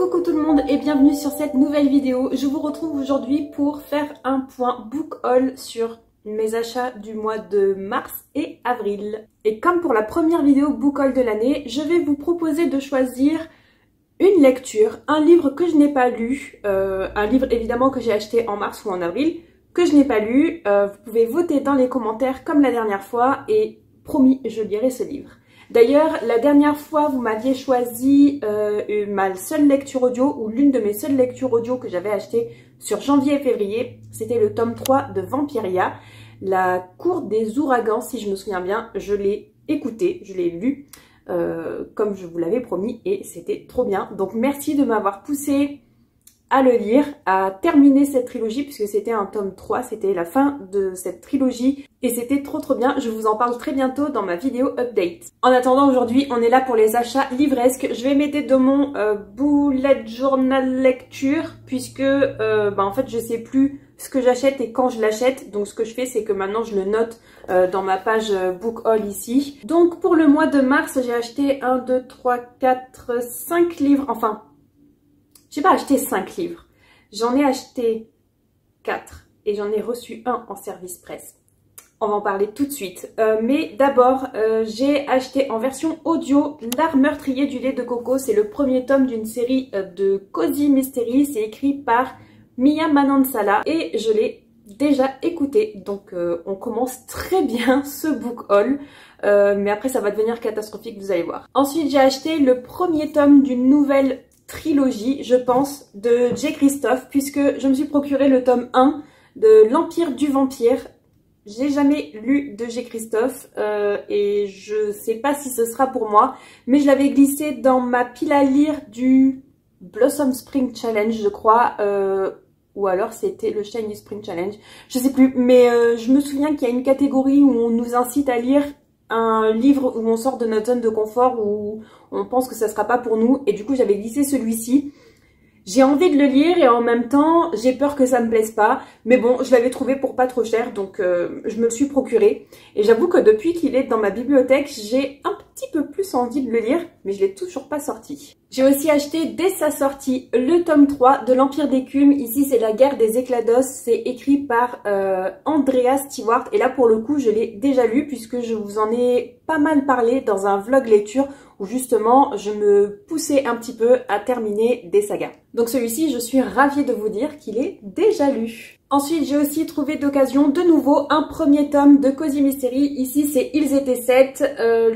Coucou tout le monde et bienvenue sur cette nouvelle vidéo. Je vous retrouve aujourd'hui pour faire un point book haul sur mes achats du mois de mars et avril. Et comme pour la première vidéo book haul de l'année, je vais vous proposer de choisir une lecture, un livre que je n'ai pas lu, un livre évidemment que j'ai acheté en mars ou en avril, que je n'ai pas lu. Vous pouvez voter dans les commentaires comme la dernière fois et promis, je lirai ce livre. D'ailleurs, la dernière fois, vous m'aviez choisi ma seule lecture audio ou l'une de mes seules lectures audio que j'avais achetées sur janvier et février. C'était le tome 3 de Vampiria, La Cour des Ouragans, si je me souviens bien. Je l'ai écouté, je l'ai lu comme je vous l'avais promis et c'était trop bien. Donc merci de m'avoir poussé à le lire, à terminer cette trilogie puisque c'était un tome 3, c'était la fin de cette trilogie et c'était trop bien. Je vous en parle très bientôt dans ma vidéo update. En attendant, aujourd'hui on est là pour les achats livresques. Je vais mettre dans mon bullet journal lecture puisque en fait je sais plus ce que j'achète et quand je l'achète. Donc ce que je fais, c'est que maintenant je le note dans ma page book haul ici. Donc pour le mois de mars, j'ai acheté 1, 2, 3, 4, 5 livres, enfin j'ai pas acheté 5 livres, j'en ai acheté 4 et j'en ai reçu un en service presse. On va en parler tout de suite. Mais d'abord, j'ai acheté en version audio L'Art meurtrier du lait de coco. C'est le premier tome d'une série de Cozy Mystery. C'est écrit par Mia Manansala et je l'ai déjà écouté. Donc on commence très bien ce book haul. Mais après ça va devenir catastrophique, vous allez voir. Ensuite, j'ai acheté le premier tome d'une nouvelle trilogie, je pense, de J. Christophe, puisque je me suis procuré le tome 1 de L'Empire du Vampire. J'ai jamais lu de J. Christophe et je sais pas si ce sera pour moi, mais je l'avais glissé dans ma pile à lire du Blossom Spring Challenge, je crois, ou alors c'était le Shiny Spring Challenge, je sais plus, mais je me souviens qu'il y a une catégorie où on nous incite à lire un livre où on sort de notre zone de confort, où on pense que ça sera pas pour nous, et du coup j'avais glissé celui-ci. J'ai envie de le lire et en même temps j'ai peur que ça me plaise pas, mais bon, je l'avais trouvé pour pas trop cher, donc je me le suis procuré. Et j'avoue que depuis qu'il est dans ma bibliothèque, j'ai un petit peu plus envie de le lire, mais je l'ai toujours pas sorti. J'ai aussi acheté dès sa sortie le tome 3 de l'Empire d'écume. Ici c'est La guerre des éclats d'os, c'est écrit par Andrea Stewart et là pour le coup je l'ai déjà lu puisque je vous en ai pas mal parlé dans un vlog lecture où justement je me poussais un petit peu à terminer des sagas. Donc celui-ci, je suis ravie de vous dire qu'il est déjà lu. Ensuite, j'ai aussi trouvé d'occasion de nouveau un premier tome de Cozy Mystery. Ici, c'est Ils étaient 7.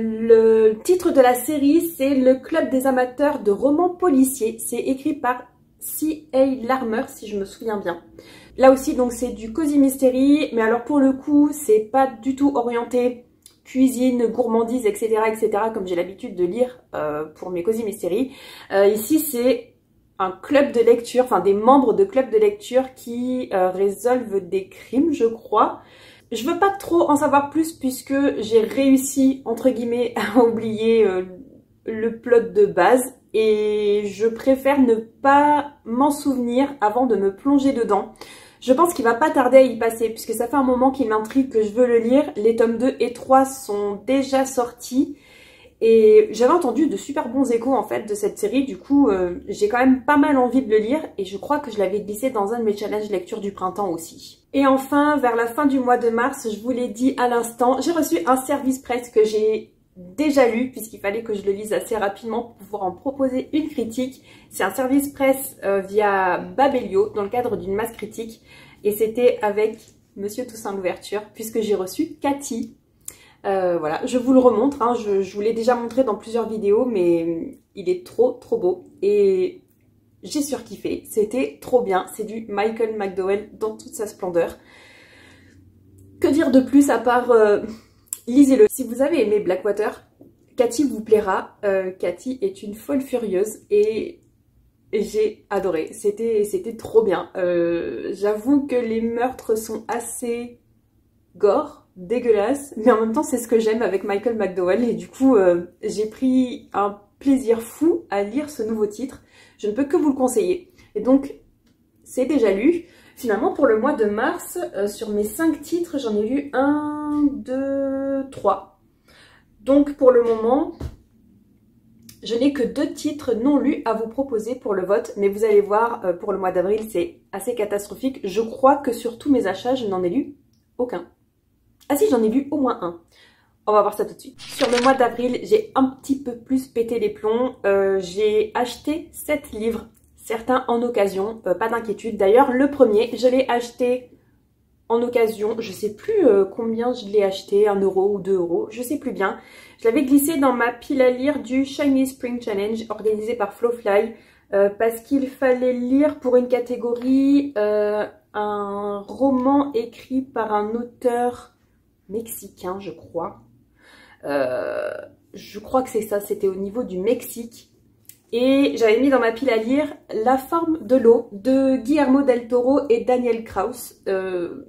Le titre de la série, c'est Le Club des amateurs de romans policiers. C'est écrit par C.A. Larmer, si je me souviens bien. Là aussi, donc c'est du Cozy Mystery, mais alors pour le coup, c'est pas du tout orienté cuisine, gourmandise, etc., comme j'ai l'habitude de lire pour mes Cozy Mystery. Ici, c'est un club de lecture, enfin des membres de club de lecture qui résolvent des crimes, je crois. Je veux pas trop en savoir plus puisque j'ai réussi, entre guillemets, à oublier le plot de base et je préfère ne pas m'en souvenir avant de me plonger dedans. Je pense qu'il va pas tarder à y passer puisque ça fait un moment qu'il m'intrigue, que je veux le lire. Les tomes 2 et 3 sont déjà sortis. Et j'avais entendu de super bons échos en fait de cette série, du coup j'ai quand même pas mal envie de le lire et je crois que je l'avais glissé dans un de mes challenges lecture du printemps aussi. Et enfin, vers la fin du mois de mars, je vous l'ai dit à l'instant, j'ai reçu un service presse que j'ai déjà lu puisqu'il fallait que je le lise assez rapidement pour pouvoir en proposer une critique. C'est un service presse via Babelio dans le cadre d'une masse critique et c'était avec Monsieur Toussaint Louverture puisque j'ai reçu Cathy. Voilà, je vous le remontre, hein, je vous l'ai déjà montré dans plusieurs vidéos, mais il est trop beau et j'ai surkiffé, c'était trop bien, c'est du Michael McDowell dans toute sa splendeur. Que dire de plus à part lisez-le. Si vous avez aimé Blackwater, Cathy vous plaira. Cathy est une folle furieuse et j'ai adoré, c'était trop bien. J'avoue que les meurtres sont assez gore, dégueulasse, mais en même temps c'est ce que j'aime avec Michael McDowell et du coup j'ai pris un plaisir fou à lire ce nouveau titre. Je ne peux que vous le conseiller. Et donc c'est déjà lu. Finalement pour le mois de mars, sur mes 5 titres, j'en ai lu 1, 2, 3. Donc pour le moment, Je n'ai que 2 titres non lus à vous proposer pour le vote, mais vous allez voir, pour le mois d'avril, c'est assez catastrophique. Je crois que sur tous mes achats, je n'en ai lu aucun. Ah si, j'en ai lu au moins un. On va voir ça tout de suite. Sur le mois d'avril, j'ai un petit peu plus pété les plombs. J'ai acheté 7 livres, certains en occasion, pas d'inquiétude. D'ailleurs, le premier, je l'ai acheté en occasion. Je sais plus combien je l'ai acheté, 1 euro ou 2 euros, je sais plus bien. Je l'avais glissé dans ma pile à lire du Shiny Spring Challenge organisé par Flowfly parce qu'il fallait lire pour une catégorie un roman écrit par un auteur mexicain, je crois. Je crois que c'est ça, c'était au niveau du Mexique. Et j'avais mis dans ma pile à lire La forme de l'eau de Guillermo del Toro et Daniel Kraus. Je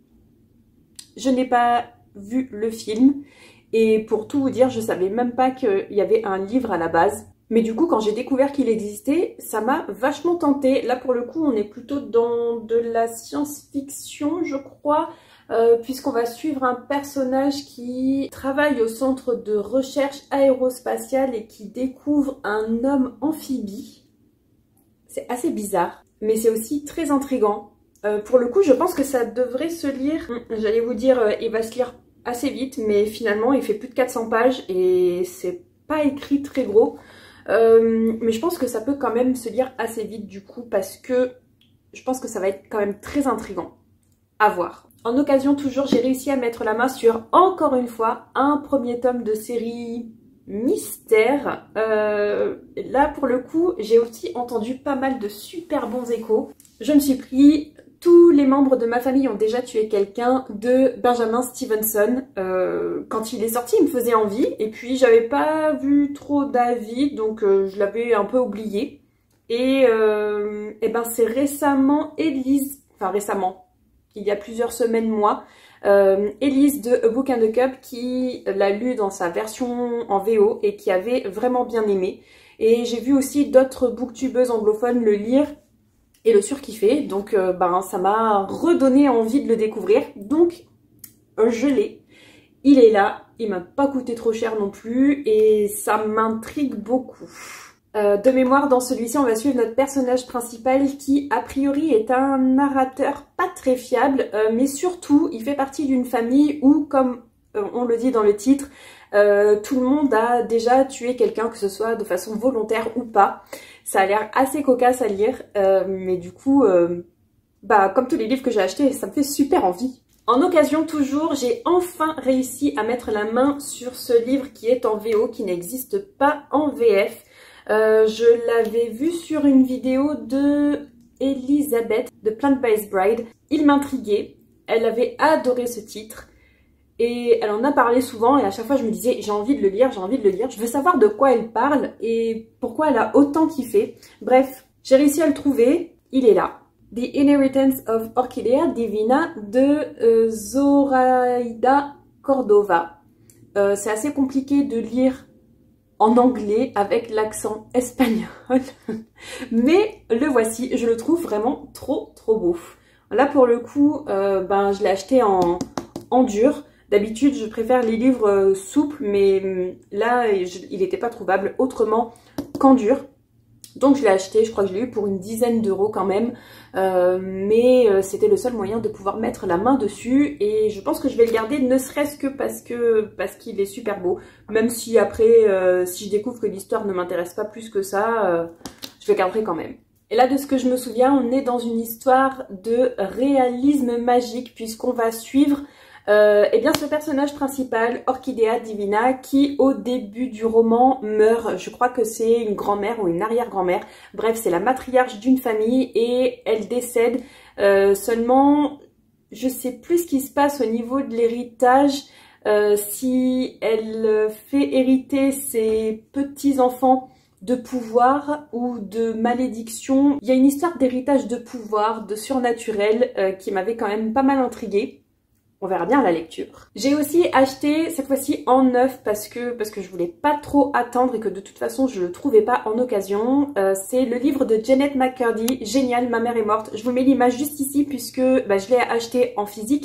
n'ai pas vu le film et pour tout vous dire, je savais même pas qu'il y avait un livre à la base. Mais du coup, quand j'ai découvert qu'il existait, ça m'a vachement tentée. Là, pour le coup, on est plutôt dans de la science-fiction, je crois. Puisqu'on va suivre un personnage qui travaille au centre de recherche aérospatiale et qui découvre un homme amphibie. C'est assez bizarre, mais c'est aussi très intriguant. Pour le coup, je pense que ça devrait se lire. J'allais vous dire, il va se lire assez vite, mais finalement, il fait plus de 400 pages et c'est pas écrit très gros. Mais je pense que ça peut quand même se lire assez vite du coup, parce que je pense que ça va être quand même très intriguant. À voir. En occasion toujours, j'ai réussi à mettre la main sur, encore une fois, un premier tome de série mystère. Là, pour le coup, j'ai aussi entendu pas mal de super bons échos. Je me suis pris Tous les membres de ma famille ont déjà tué quelqu'un de Benjamin Stevenson. Quand il est sorti, il me faisait envie. Et puis, j'avais pas vu trop d'avis, donc je l'avais un peu oublié. Et ben, c'est récemment Élise, enfin récemment, il y a plusieurs semaines, mois, Élise de A Book and a Cup qui l'a lu dans sa version en VO et qui avait vraiment bien aimé. Et j'ai vu aussi d'autres booktubeuses anglophones le lire et le surkiffer. Donc ben, ça m'a redonné envie de le découvrir. Donc je l'ai. Il est là. Il m'a pas coûté trop cher non plus et ça m'intrigue beaucoup. De mémoire, dans celui-ci, on va suivre notre personnage principal qui, a priori, est un narrateur pas très fiable, mais surtout, il fait partie d'une famille où, comme on le dit dans le titre, tout le monde a déjà tué quelqu'un, que ce soit de façon volontaire ou pas. Ça a l'air assez cocasse à lire, mais du coup, bah, comme tous les livres que j'ai achetés, ça me fait super envie. En occasion toujours, j'ai enfin réussi à mettre la main sur ce livre qui est en VO, qui n'existe pas en VF. Je l'avais vu sur une vidéo de Elisabeth de Plant-Based Bride. Il m'intriguait, elle avait adoré ce titre et elle en a parlé souvent et à chaque fois je me disais j'ai envie de le lire, j'ai envie de le lire. Je veux savoir de quoi elle parle et pourquoi elle a autant kiffé. Bref, j'ai réussi à le trouver, il est là. The Inheritance of Orchidea Divina de Zoraida Cordova. C'est assez compliqué de lire en anglais avec l'accent espagnol. Mais le voici, je le trouve vraiment trop beau. Là pour le coup, ben, je l'ai acheté en dur. D'habitude je préfère les livres souples, mais là il n'était pas trouvable autrement qu'en dur. Donc je l'ai acheté, je crois que je l'ai eu pour une dizaine d'euros quand même, mais c'était le seul moyen de pouvoir mettre la main dessus et je pense que je vais le garder ne serait-ce que parce qu'il est super beau, même si après si je découvre que l'histoire ne m'intéresse pas plus que ça, je le garderai quand même. Et là de ce que je me souviens, on est dans une histoire de réalisme magique puisqu'on va suivre eh bien ce personnage principal, Orchidea Divina, qui au début du roman meurt. Je crois que c'est une grand-mère ou une arrière-grand-mère. Bref, c'est la matriarche d'une famille et elle décède. Seulement, je sais plus ce qui se passe au niveau de l'héritage. Si elle fait hériter ses petits-enfants de pouvoir ou de malédiction. Il y a une histoire d'héritage de pouvoir, de surnaturel qui m'avait quand même pas mal intriguée. On verra bien à la lecture. J'ai aussi acheté cette fois-ci en neuf parce que je voulais pas trop attendre et que de toute façon je le trouvais pas en occasion. C'est le livre de Janet McCurdy, génial, ma mère est morte. Je vous mets l'image juste ici puisque bah, je l'ai acheté en physique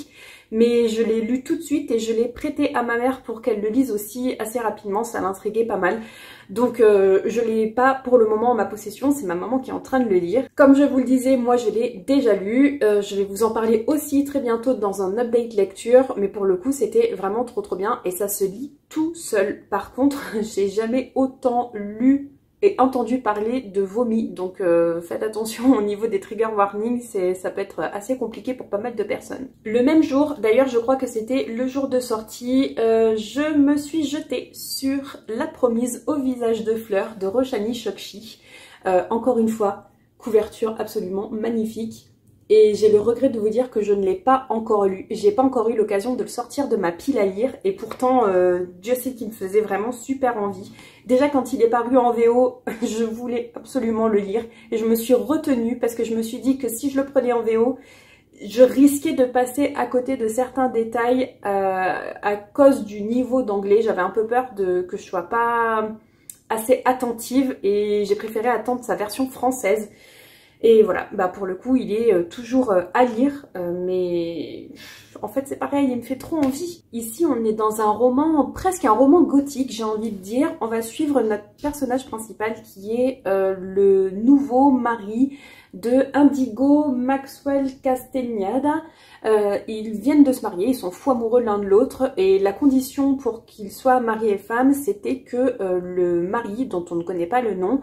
mais je l'ai lu tout de suite et je l'ai prêté à ma mère pour qu'elle le lise aussi assez rapidement, ça l'intriguait pas mal. Donc je l'ai pas pour le moment en ma possession, c'est ma maman qui est en train de le lire. Comme je vous le disais, moi je l'ai déjà lu, je vais vous en parler aussi très bientôt dans un update lecture, mais pour le coup c'était vraiment trop bien et ça se lit tout seul. Par contre, j'ai jamais autant lu et entendu parler de vomi, donc faites attention au niveau des trigger warnings, ça peut être assez compliqué pour pas mal de personnes. Le même jour, d'ailleurs je crois que c'était le jour de sortie, je me suis jetée sur La Promise au visage de fleurs de Roshani Chokshi. Encore une fois, couverture absolument magnifique. Et j'ai le regret de vous dire que je ne l'ai pas encore lu. J'ai pas encore eu l'occasion de le sortir de ma pile à lire. Et pourtant, Dieu sait qu'il me faisait vraiment super envie. Déjà, quand il est paru en VO, je voulais absolument le lire. Et je me suis retenue parce que je me suis dit que si je le prenais en VO, je risquais de passer à côté de certains détails à cause du niveau d'anglais. J'avais un peu peur que je sois pas assez attentive. Et j'ai préféré attendre sa version française. Et voilà, bah pour le coup il est toujours à lire, mais en fait c'est pareil, il me fait trop envie. Ici on est dans un roman, presque un roman gothique j'ai envie de dire. On va suivre notre personnage principal qui est le nouveau mari de Indigo Maxwell Castagneda. Ils viennent de se marier, ils sont fous amoureux l'un de l'autre et la condition pour qu'ils soient mari et femme c'était que le mari, dont on ne connaît pas le nom,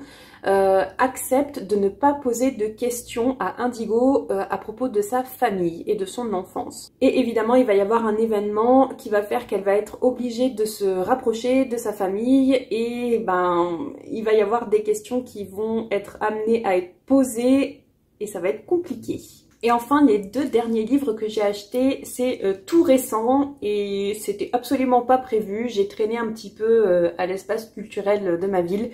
accepte de ne pas poser de questions à Indigo à propos de sa famille et de son enfance. Et évidemment il va y avoir un événement qui va faire qu'elle va être obligée de se rapprocher de sa famille et ben il va y avoir des questions qui vont être amenées à être posées et ça va être compliqué. Et enfin, les deux derniers livres que j'ai achetés, c'est tout récent et c'était absolument pas prévu. J'ai traîné un petit peu à l'espace culturel de ma ville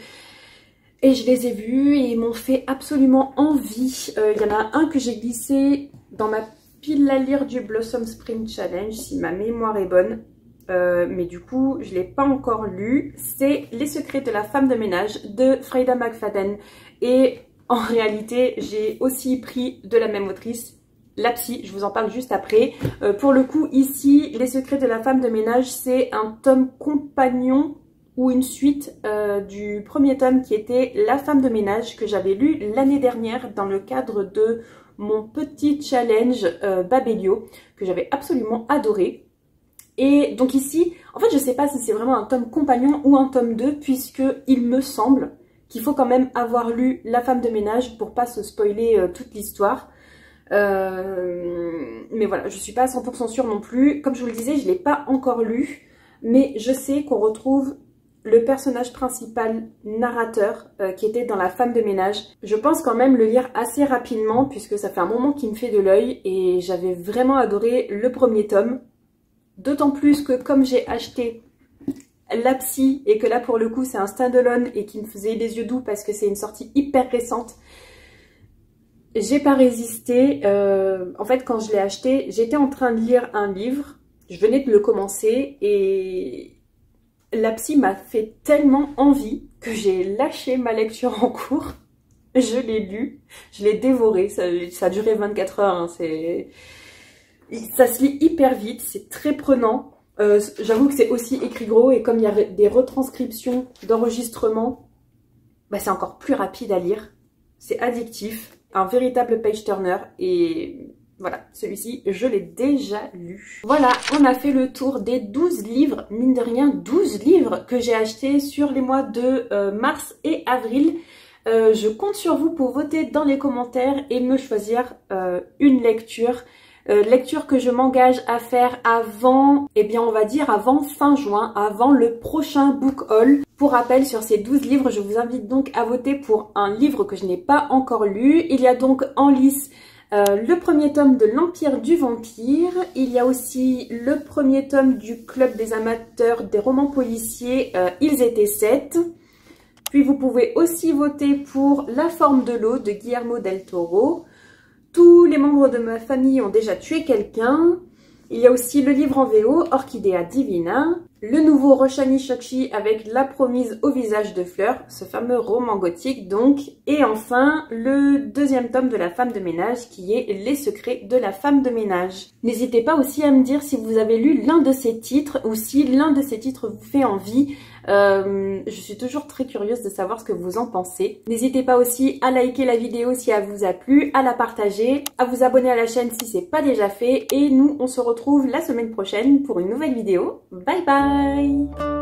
et je les ai vus et ils m'ont fait absolument envie. Il y en a un que j'ai glissé dans ma pile à lire du Blossom Spring Challenge, si ma mémoire est bonne. Mais du coup, je ne l'ai pas encore lu. C'est Les secrets de la femme de ménage de Freida McFadden. Et en réalité, j'ai aussi pris de la même autrice, La Psy, je vous en parle juste après. Pour le coup, ici, Les secrets de la femme de ménage, c'est un tome compagnon ou une suite du premier tome qui était La femme de ménage que j'avais lu l'année dernière dans le cadre de mon petit challenge Babelio que j'avais absolument adoré. Et donc ici, en fait, je sais pas si c'est vraiment un tome compagnon ou un tome 2 puisque il me semble qu'il faut quand même avoir lu La femme de ménage pour pas se spoiler toute l'histoire. Mais voilà, je suis pas à 100% sûre non plus. Comme je vous le disais, je l'ai pas encore lu, mais je sais qu'on retrouve le personnage principal narrateur qui était dans La femme de ménage. Je pense quand même le lire assez rapidement puisque ça fait un moment qu'il me fait de l'œil et j'avais vraiment adoré le premier tome. D'autant plus que comme j'ai acheté La Psy et que là pour le coup c'est un stand-alone et qui me faisait les yeux doux parce que c'est une sortie hyper récente, j'ai pas résisté. En fait quand je l'ai acheté, j'étais en train de lire un livre, je venais de le commencer et La Psy m'a fait tellement envie que j'ai lâché ma lecture en cours. Je l'ai lu, je l'ai dévoré, ça a duré 24 heures, hein, ça se lit hyper vite, c'est très prenant. J'avoue que c'est aussi écrit gros et comme il y a des retranscriptions d'enregistrement, bah c'est encore plus rapide à lire. C'est addictif, un véritable page-turner et voilà, celui-ci, je l'ai déjà lu. Voilà, on a fait le tour des 12 livres, mine de rien, 12 livres que j'ai achetés sur les mois de mars et avril. Je compte sur vous pour voter dans les commentaires et me choisir une lecture. Lecture que je m'engage à faire avant, eh bien on va dire avant fin juin, avant le prochain book haul. Pour rappel, sur ces 12 livres, je vous invite donc à voter pour un livre que je n'ai pas encore lu. Il y a donc en lice le premier tome de l'Empire du Vampire. Il y a aussi le premier tome du Club des amateurs des romans policiers, Ils étaient 7. Puis vous pouvez aussi voter pour La forme de l'eau de Guillermo del Toro. Tous les membres de ma famille ont déjà tué quelqu'un. Il y a aussi le livre en VO, Orchidea Divina. le nouveau Roshani Shokshi avec La promise au visage de fleurs, ce fameux roman gothique donc, et enfin le deuxième tome de La femme de ménage qui est Les secrets de la femme de ménage. N'hésitez pas aussi à me dire si vous avez lu l'un de ces titres ou si l'un de ces titres vous fait envie. Je suis toujours très curieuse de savoir ce que vous en pensez. N'hésitez pas aussi à liker la vidéo si elle vous a plu, à la partager, à vous abonner à la chaîne si c'est pas déjà fait. Et nous, on se retrouve la semaine prochaine pour une nouvelle vidéo. Bye bye!